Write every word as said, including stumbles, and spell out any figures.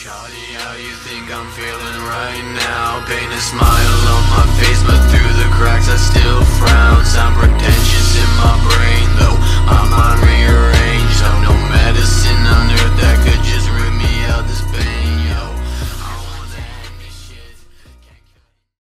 Shawty, how you think I'm feeling right now? Paint a smile on my face, but through the cracks I still frown. Sound pretend